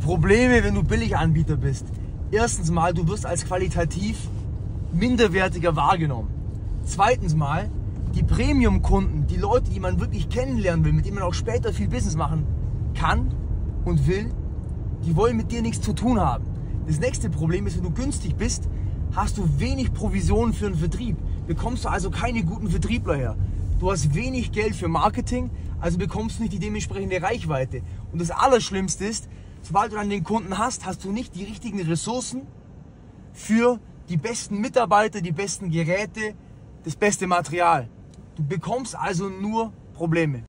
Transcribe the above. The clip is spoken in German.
Probleme, wenn du Billiganbieter bist. Erstens mal, du wirst als qualitativ minderwertiger wahrgenommen. Zweitens mal, die Premium-Kunden, die Leute, die man wirklich kennenlernen will, mit denen man auch später viel Business machen kann und will, die wollen mit dir nichts zu tun haben. Das nächste Problem ist, wenn du günstig bist, hast du wenig Provisionen für den Vertrieb. Bekommst du also keine guten Vertriebler her. Du hast wenig Geld für Marketing, also bekommst du nicht die dementsprechende Reichweite. Und das Allerschlimmste ist, sobald du dann den Kunden hast, hast du nicht die richtigen Ressourcen für die besten Mitarbeiter, die besten Geräte, das beste Material. Du bekommst also nur Probleme.